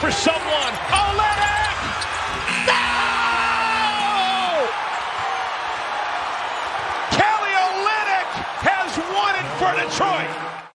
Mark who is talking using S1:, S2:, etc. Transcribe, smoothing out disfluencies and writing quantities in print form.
S1: for someone. Olynyk! No! Kelly Olynyk has won it for Detroit.